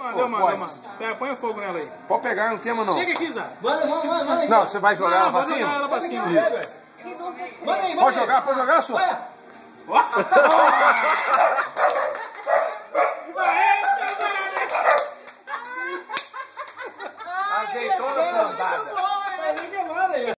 Manda. Pega, põe o fogo nela aí. Pode pegar, não tema não. Chega aqui, Zé. Manda. Não, você vai jogar ela pra cima? Jogar ela pra cima. Manda aí, Pode jogar, sua.